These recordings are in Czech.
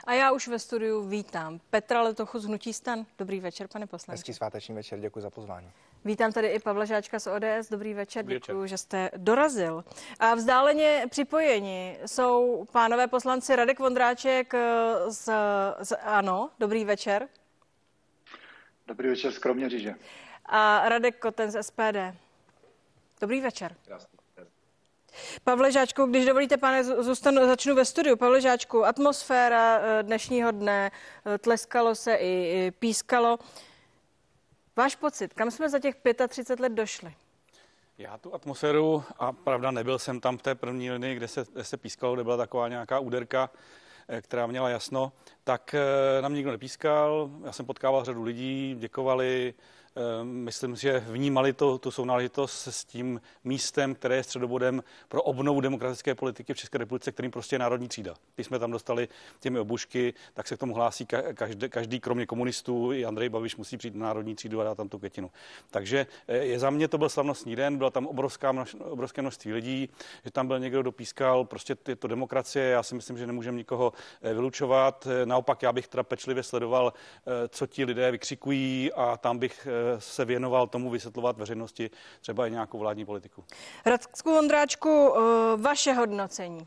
A já už ve studiu vítám Petra Letochu z hnutí STAN. Dobrý večer, pane poslanče. Hezký sváteční večer, děkuji za pozvání. Vítám tady i Pavla Žáčka z ODS. Dobrý večer, děkuji, že jste dorazil. A vzdáleně připojeni jsou pánové poslanci Radek Vondráček z ANO. Dobrý večer. Dobrý večer z Kroměříže. A Radek Koten z SPD. Dobrý večer. Krásný. Pavle Žáčku, když dovolíte, pane, začnu ve studiu. Pavle Žáčku, atmosféra dnešního dne, tleskalo se i pískalo. Váš pocit, kam jsme za těch 35 let došli? Já tu atmosféru, a pravda, nebyl jsem tam v té první linii, kde se pískalo, kde byla taková nějaká úderka, která měla jasno, tak nám nikdo nepískal. Já jsem potkával řadu lidí, děkovali. Myslím, že vnímali tu sounáležitost s tím místem, které je středobodem pro obnovu demokratické politiky v České republice, kterým prostě je národní třída. Když jsme tam dostali těmi obušky, tak se k tomu hlásí každý kromě komunistů. I Andrej Babiš musí přijít na národní třídu a dát tam tu květinu. Takže za mě to byl slavnostní den, byla tam obrovské množství lidí, že tam byl někdo, kdo pískal, prostě je to demokracie. Já si myslím, že nemůžeme nikoho vylučovat. Naopak já bych teda pečlivě sledoval, co ti lidé vykřikují, a tam bych se věnoval tomu vysvětlovat veřejnosti třeba i nějakou vládní politiku. Radku Vondráčku, vaše hodnocení.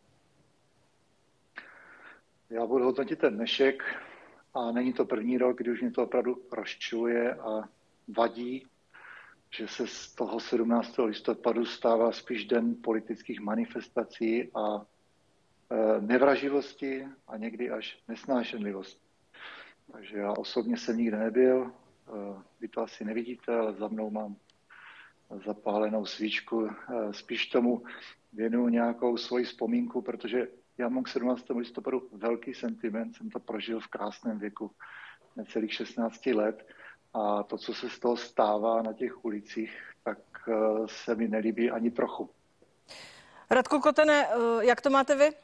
Já budu hodnotit ten dnešek a není to první rok, kdy už mě to opravdu rozčiluje a vadí, že se z toho 17. listopadu stává spíš den politických manifestací a nevraživosti a někdy až nesnášenlivosti. Takže já osobně jsem nikde nebyl. Vy to asi nevidíte, ale za mnou mám zapálenou svíčku. Spíš tomu věnuju nějakou svoji vzpomínku, protože já mám k 17. listopadu velký sentiment, jsem to prožil v krásném věku necelých 16 let a to, co se z toho stává na těch ulicích, tak se mi nelíbí ani trochu. Radku Kotene, jak to máte vy?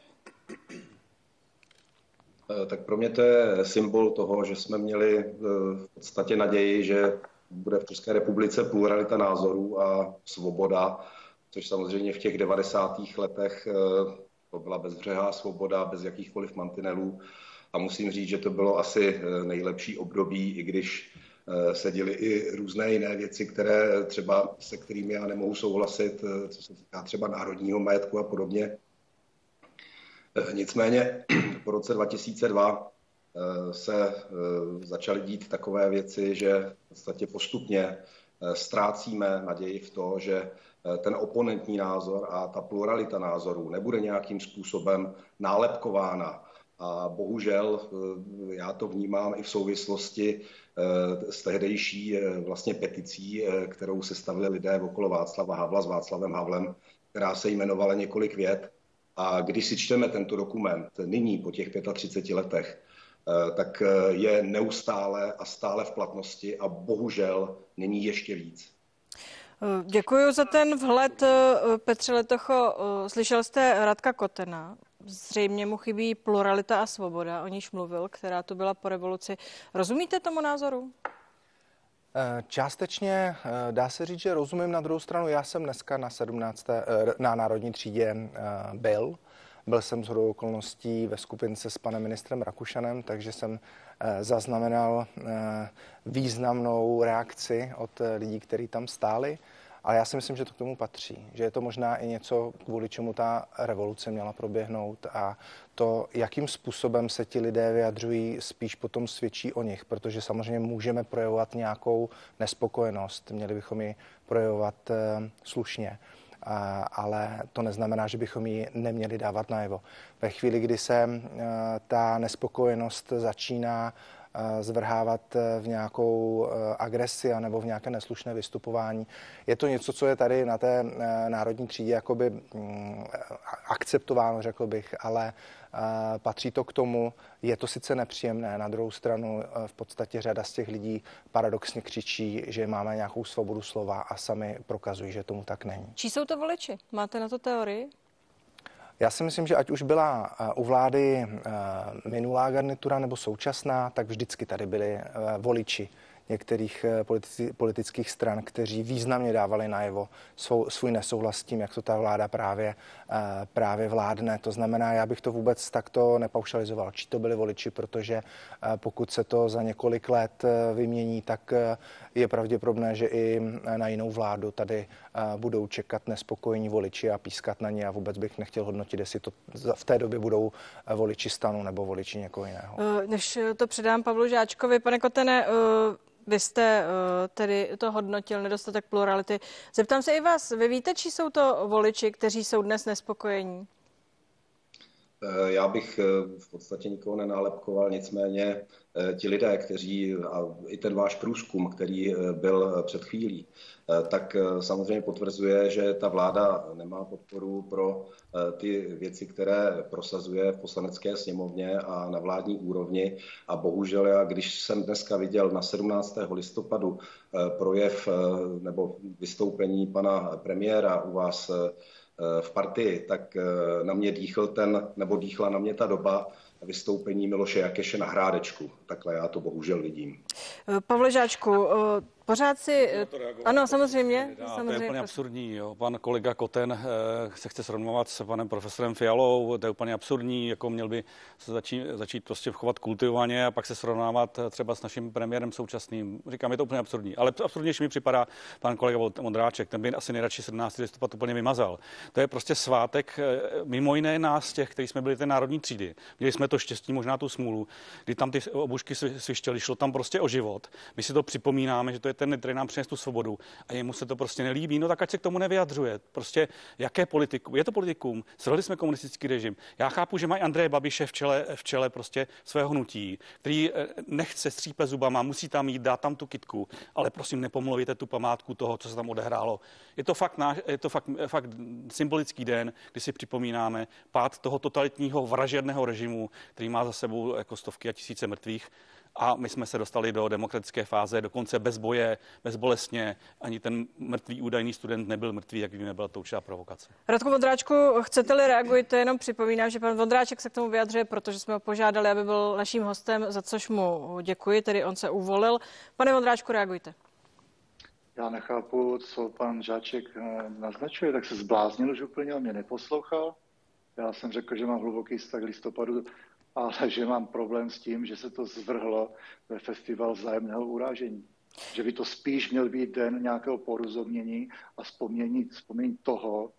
Tak pro mě to je symbol toho, že jsme měli v podstatě naději, že bude v České republice pluralita názorů a svoboda, což samozřejmě v těch 90. letech to byla bezbřehá svoboda, bez jakýchkoliv mantinelů. A musím říct, že to bylo asi nejlepší období, i když se děly i různé jiné věci, které třeba se kterými já nemohu souhlasit, co se týká třeba národního majetku a podobně. Nicméně po roce 2002 se začaly dít takové věci, že v podstatě postupně ztrácíme naději v to, že ten oponentní názor a ta pluralita názorů nebude nějakým způsobem nálepkována. A bohužel já to vnímám i v souvislosti s tehdejší vlastně peticí, kterou sestavili lidé okolo Václava Havla s Václavem Havlem, která se jmenovala Několik vět. A když si čteme tento dokument nyní po těch 35 letech, tak je neustále a stále v platnosti a bohužel není ještě víc. Děkuji za ten vhled, Petře Letocho. Slyšel jste Radka Kotena. Zřejmě mu chybí pluralita a svoboda, o níž mluvil, která tu byla po revoluci. Rozumíte tomu názoru? Částečně dá se říct, že rozumím. Na druhou stranu, já jsem dneska na Národní třídě byl. Byl jsem shodou okolností ve skupince s panem ministrem Rakušanem, takže jsem zaznamenal významnou reakci od lidí, kteří tam stáli. Ale já si myslím, že to k tomu patří, že je to možná i něco, kvůli čemu ta revoluce měla proběhnout, a to, jakým způsobem se ti lidé vyjadřují, spíš potom svědčí o nich, protože samozřejmě můžeme projevovat nějakou nespokojenost, měli bychom ji projevovat slušně, ale to neznamená, že bychom ji neměli dávat najevo. Ve chvíli, kdy se ta nespokojenost začíná zvrhávat v nějakou agresi nebo v nějaké neslušné vystupování. Je to něco, co je tady na té Národní třídě jakoby akceptováno, řekl bych, ale patří to k tomu. Je to sice nepříjemné, na druhou stranu v podstatě řada z těch lidí paradoxně křičí, že máme nějakou svobodu slova a sami prokazují, že tomu tak není. Čí jsou to voliči? Máte na to teorii? Já si myslím, že ať už byla u vlády minulá garnitura nebo současná, tak vždycky tady byli voliči některých politických stran, kteří významně dávali najevo svůj nesouhlas s tím, jak to ta vláda právě vládne. To znamená, já bych to vůbec takto nepaušalizoval, či to byli voliči, protože pokud se to za několik let vymění, tak je pravděpodobné, že i na jinou vládu tady budou čekat nespokojení voliči a pískat na ně a vůbec bych nechtěl hodnotit, jestli to v té době budou voliči STANu nebo voliči někoho jiného. Než to předám Pavlu Žáčkovi, pane Kotene, vy jste tedy to hodnotil, nedostatek plurality. Zeptám se i vás, vy víte, či jsou to voliči, kteří jsou dnes nespokojení? Já bych v podstatě nikoho nenálepkoval, nicméně ti lidé, kteří, a i ten váš průzkum, který byl před chvílí, tak samozřejmě potvrzuje, že ta vláda nemá podporu pro ty věci, které prosazuje v poslanecké sněmovně a na vládní úrovni. A bohužel, já když jsem dneska viděl na 17. listopadu projev nebo vystoupení pana premiéra u vás v partii, tak na mě dýchla na mě ta doba vystoupení Miloše Jakeše na Hrádečku. Takhle já to bohužel vidím. Pavle Žáčku, pořád si... Ano, samozřejmě. To je úplně absurdní. Jo. Pan kolega Koten se chce srovnávat s panem profesorem Fialou. To je úplně absurdní. Jako měl by se začít prostě chovat kultivovaně a pak se srovnávat třeba s naším premiérem současným. Říkám, je to úplně absurdní. Ale absurdnější mi připadá pan kolega Vondráček. Ten by asi nejradši 17. listopad úplně vymazal. To je prostě svátek mimo jiné nás těch, kteří jsme byli té národní třídy. Měli jsme to štěstí, možná tu smůlu, kdy tam ty obušky svištěly, šlo tam prostě o život. My si to připomínáme, že to je ten, který nám přines tu svobodu a jemu se to prostě nelíbí, no tak ať se k tomu nevyjadřuje. Prostě jaké politikum? Je to politikum. Svrhli jsme komunistický režim. Já chápu, že mají Andreje Babiše v čele prostě svého hnutí, který nechce střípe zubama, musí tam jít, dát tam tu kytku, ale prosím nepomluvujte tu památku toho, co se tam odehrálo. Je to fakt symbolický den, kdy si připomínáme pád toho totalitního vražedného režimu, který má za sebou jako stovky a tisíce mrtvých. A my jsme se dostali do demokratické fáze, dokonce bez boje, bezbolestně. Ani ten mrtvý údajný student nebyl mrtvý, jak víme, byla to určitá provokace. Radku Vondráčku, chcete-li reagujte, jenom připomínám, že pan Vondráček se k tomu vyjadřuje, protože jsme ho požádali, aby byl naším hostem, za což mu děkuji, tedy on se uvolil. Pane Vondráčku, reagujte. Já nechápu, co pan Žáček naznačuje, tak se zbláznil už úplně, on mě neposlouchal. Já jsem řekl, že mám hluboký vztah k listopadu, ale že mám problém s tím, že se to zvrhlo ve festival vzájemného urážení. Že by to spíš měl být den nějakého porozumění a vzpomnění toho,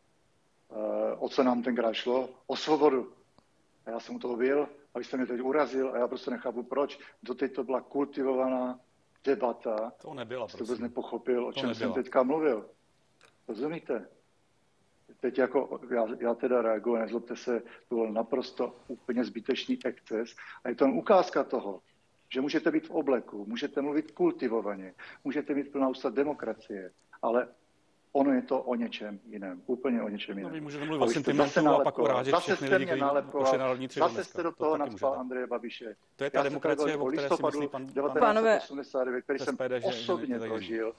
o co nám tenkrát šlo, o svobodu. A já jsem u toho byl, a vy jste mě teď urazil a já prostě nechápu proč. Doteď to byla kultivovaná debata. To nebyla, prosím. Jste vůbec nepochopil, o čem jsem teďka mluvil. Rozumíte? Teď jako, já teda reaguji, nezlobte se, to byl naprosto úplně zbytečný exces. A je to ukázka toho, že můžete být v obleku, můžete mluvit kultivovaně, můžete mít plná ústa demokracie, ale ono je to o něčem jiném, úplně o něčem jiném. No, vy můžete mluvit o sentimentu a pak urážet všechny lidi, kteří pošli národní třídu. Zase jste do toho napsal Andreje Babiše. To je ta demokracie, o které si myslí pan 1989, který jsem osobně prožil.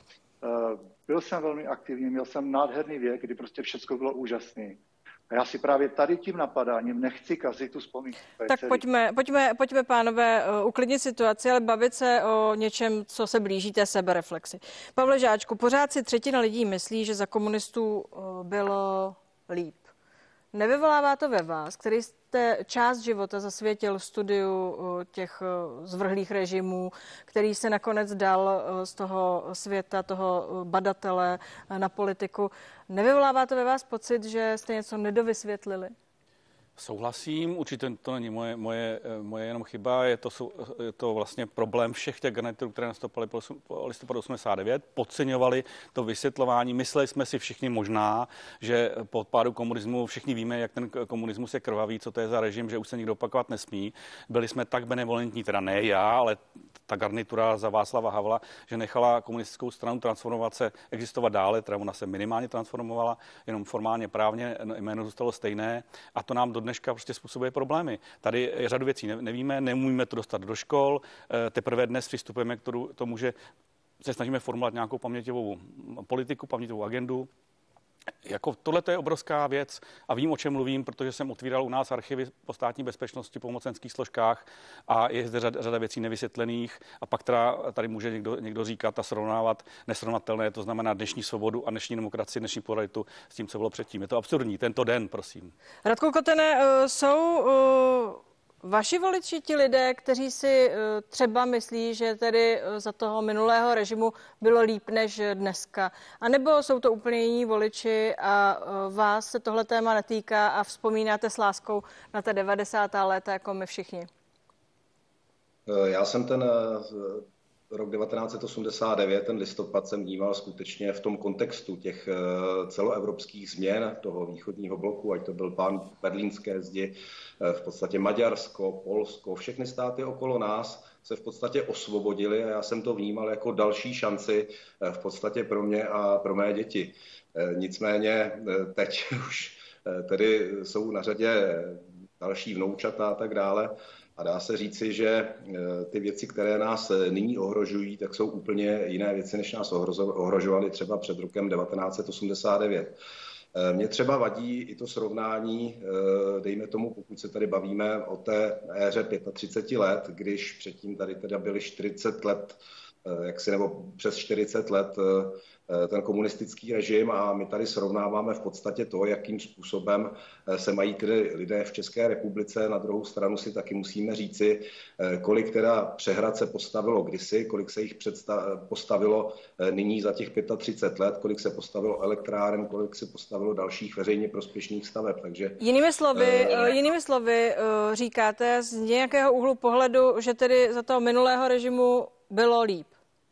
Byl jsem velmi aktivní, měl jsem nádherný věk, kdy prostě všechno bylo úžasné. A já si právě tady tím napadáním nechci kazit tu vzpomínku. Tak pojďme, pánové, uklidnit situaci, ale bavit se o něčem, co se blíží té sebereflexi. Pavle Žáčku, pořád si třetina lidí myslí, že za komunistů bylo líp. Nevyvolává to ve vás, který jste část života zasvětil studiu těch zvrhlých režimů, který se nakonec dal z toho světa, toho badatele na politiku. Nevyvolává to ve vás pocit, že jste něco nedovysvětlili? Souhlasím, určitě to není moje jenom chyba, je to vlastně problém všech těch garniturů, které nastoupily po listopadu 89, podceňovali to vysvětlování, mysleli jsme si všichni možná, že po pádu komunismu všichni víme, jak ten komunismus je krvavý, co to je za režim, že už se nikdo opakovat nesmí. Byli jsme tak benevolentní, teda ne já, ale ta garnitura za Václava Havla, že nechala komunistickou stranu transformovat se, existovat dále, teda ona se minimálně transformovala, jenom formálně právně, jméno zůstalo stejné a to nám do dneška prostě způsobuje problémy. Tady je řadu věcí nevíme, neumíme to dostat do škol, teprve dnes přistupujeme k tomu, že se snažíme formulovat nějakou paměťovou politiku, paměťovou agendu. Jako tohle je obrovská věc a vím, o čem mluvím, protože jsem otvíral u nás archivy po státní bezpečnosti, po mocenských složkách a je zde řada věcí nevysvětlených a pak tady může někdo říkat a srovnávat nesrovnatelné, to znamená dnešní svobodu a dnešní demokracii, dnešní pluralitu s tím, co bylo předtím. Je to absurdní, tento den, prosím. Radku Kotene, jsou vaši voliči ti lidé, kteří si třeba myslí, že tedy za toho minulého režimu bylo líp než dneska? A nebo jsou to úplně jiní voliči a vás se tohle téma netýká a vzpomínáte s láskou na ta 90. léta jako my všichni? Já jsem ten rok 1989, ten listopad, jsem vnímal skutečně v tom kontextu těch celoevropských změn toho východního bloku, ať to byl plán Berlínské zdi, v podstatě Maďarsko, Polsko, všechny státy okolo nás se v podstatě osvobodily a já jsem to vnímal jako další šanci v podstatě pro mě a pro mé děti. Nicméně teď už tedy jsou na řadě další vnoučata a tak dále. A dá se říci, že ty věci, které nás nyní ohrožují, tak jsou úplně jiné věci, než nás ohrožovaly třeba před rokem 1989. Mně třeba vadí i to srovnání, dejme tomu, pokud se tady bavíme o té éře 35 let, když předtím tady teda byly 40 let, nebo přes 40 let ten komunistický režim a my tady srovnáváme v podstatě to, jakým způsobem se mají tedy lidé v České republice. Na druhou stranu si taky musíme říci, kolik teda přehrad se postavilo kdysi, kolik se jich postavilo nyní za těch 35 let, kolik se postavilo elektráren, kolik se postavilo dalších veřejně prospěšných staveb. Takže jinými slovy říkáte z nějakého úhlu pohledu, že tedy za toho minulého režimu bylo líp.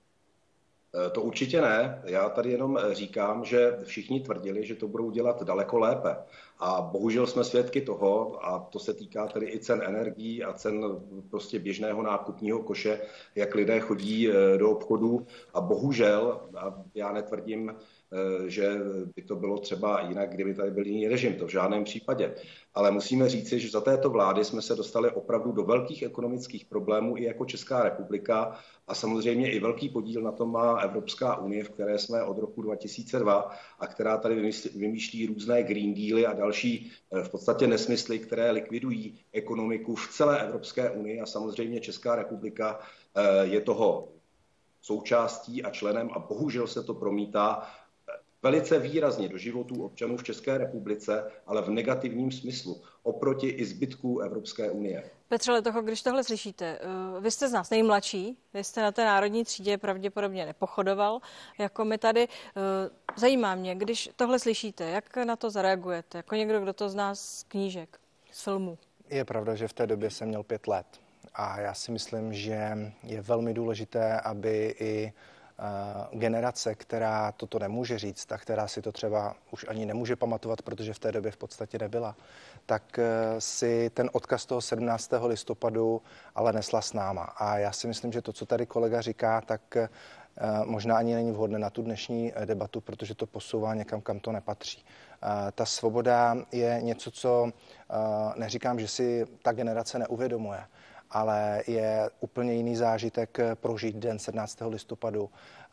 To určitě ne. Já tady jenom říkám, že všichni tvrdili, že to budou dělat daleko lépe. A bohužel jsme svědky toho, a to se týká tedy i cen energií a cen prostě běžného nákupního koše, jak lidé chodí do obchodu. A bohužel, a já netvrdím, že by to bylo třeba jinak, kdyby tady byl jiný režim, to v žádném případě. Ale musíme říci, že za této vlády jsme se dostali opravdu do velkých ekonomických problémů i jako Česká republika a samozřejmě i velký podíl na tom má Evropská unie, v které jsme od roku 2002 a která tady vymýšlí různé Green Dealy a další v podstatě nesmysly, které likvidují ekonomiku v celé Evropské unii a samozřejmě Česká republika je toho součástí a členem a bohužel se to promítá velice výrazně do životů občanů v České republice, ale v negativním smyslu, oproti i zbytku Evropské unie. Petře Letocho, když tohle slyšíte, vy jste z nás nejmladší, vy jste na té národní třídě pravděpodobně nepochodoval, jako my tady. Zajímá mě, když tohle slyšíte, jak na to zareagujete, jako někdo, kdo to zná z knížek, z filmů? Je pravda, že v té době jsem měl 5 let a já si myslím, že je velmi důležité, aby i generace, která toto nemůže říct a která si to třeba už ani nemůže pamatovat, protože v té době v podstatě nebyla, tak si ten odkaz toho 17. listopadu ale nesla s náma. A já si myslím, že to, co tady kolega říká, tak možná ani není vhodné na tu dnešní debatu, protože to posouvá někam, kam to nepatří. Ta svoboda je něco, co neříkám, že si ta generace neuvědomuje, ale je úplně jiný zážitek prožít den 17. listopadu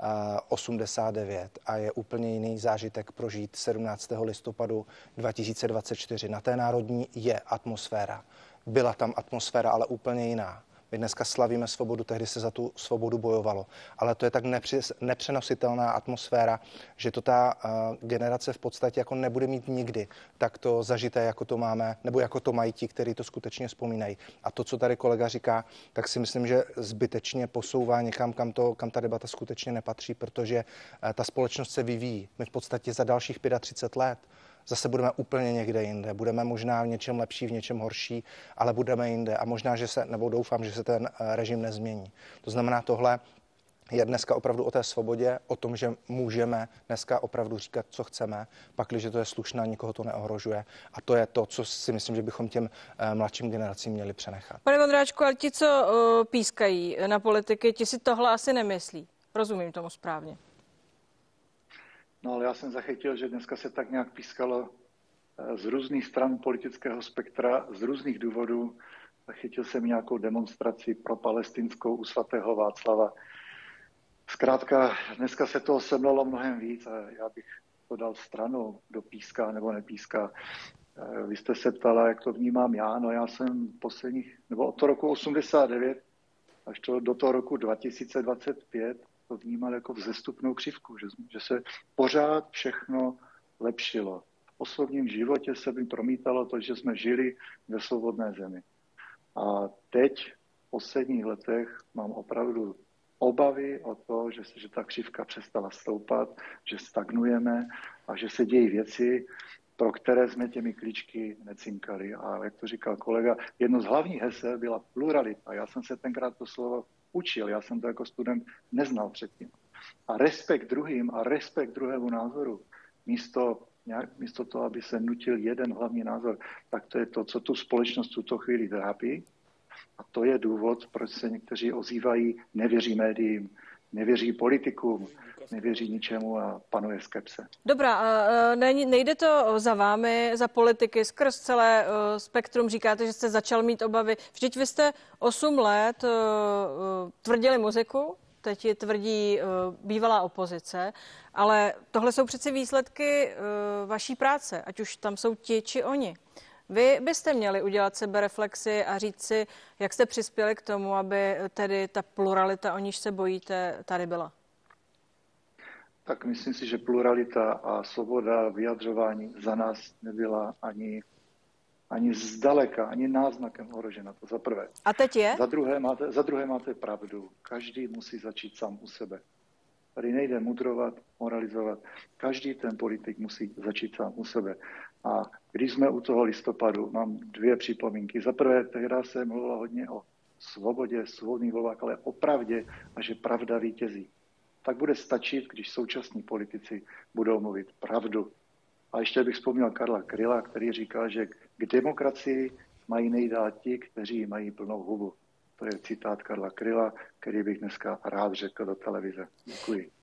89 a je úplně jiný zážitek prožít 17. listopadu 2024. Na té národní je atmosféra. Byla tam atmosféra, ale úplně jiná. My dneska slavíme svobodu, tehdy se za tu svobodu bojovalo. Ale to je tak nepřenositelná atmosféra, že to ta generace v podstatě jako nebude mít nikdy tak to zažité, jako to máme, nebo jako to mají ti, kteří to skutečně vzpomínají. A to, co tady kolega říká, tak si myslím, že zbytečně posouvá někam, kam ta debata skutečně nepatří, protože ta společnost se vyvíjí. My v podstatě za dalších 35 let zase budeme úplně někde jinde. Budeme možná v něčem lepší, v něčem horší, ale budeme jinde. A možná, že se, nebo doufám, že se ten režim nezmění. To znamená, tohle je dneska opravdu o té svobodě, o tom, že můžeme dneska opravdu říkat, co chceme, pakliže to je slušné, nikoho to neohrožuje. A to je to, co si myslím, že bychom těm mladším generacím měli přenechat. Pane Vondráčku, ale ti, co pískají na politiky, ti si tohle asi nemyslí. Rozumím tomu správně. No ale já jsem zachytil, že dneska se tak nějak pískalo z různých stran politického spektra, z různých důvodů. Zachytil jsem nějakou demonstraci pro palestinskou u svatého Václava. Zkrátka, dneska se toho semlalo mnohem víc a já bych to dal stranou, kdo píská nebo nepíská. Vy jste se ptala, jak to vnímám já. No já jsem od toho roku 89 až do toho roku 2025 to vnímal jako vzestupnou křivku, že se pořád všechno lepšilo. V osobním životě se mi promítalo to, že jsme žili ve svobodné zemi. A teď v posledních letech mám opravdu obavy o to, že ta křivka přestala stoupat, že stagnujeme a že se dějí věci, pro které jsme těmi klíčky necinkali. A jak to říkal kolega, jedno z hlavních hesel byla pluralita. Já jsem se tenkrát to slovo učil, já jsem to jako student neznal předtím. A respekt druhým a respekt druhému názoru, místo toho, aby se nutil jeden hlavní názor, tak to je to, co tu společnost v tuto chvíli trápí. A to je důvod, proč se někteří ozývají, nevěří médiím, nevěří politikům, nevěří ničemu a panuje skepse. Dobrá, a nejde to za vámi, za politiky, skrz celé spektrum, říkáte, že jste začal mít obavy. Vždyť vy jste 8 let tvrdili muziku, teď ji tvrdí bývalá opozice, ale tohle jsou přeci výsledky vaší práce, ať už tam jsou ti či oni. Vy byste měli udělat sebereflexi a říct si, jak jste přispěli k tomu, aby tedy ta pluralita, o níž se bojíte, tady byla. Tak myslím si, že pluralita a svoboda vyjadřování za nás nebyla ani zdaleka, ani náznakem ohrožena. To za prvé. A teď je? Za druhé máte pravdu. Každý musí začít sám u sebe. Tady nejde mudrovat, moralizovat. Každý ten politik musí začít sám u sebe. A když jsme u toho listopadu, mám 2 připomínky. Za prvé, tehdy se mluvilo hodně o svobodě, svobodných volbách, ale o pravdě a že pravda vítězí. Tak bude stačit, když současní politici budou mluvit pravdu. A ještě bych vzpomněl Karla Kryla, který říkal, že k demokracii mají nejdál ti, kteří mají plnou hubu. To je citát Karla Kryla, který bych dneska rád řekl do televize. Děkuji.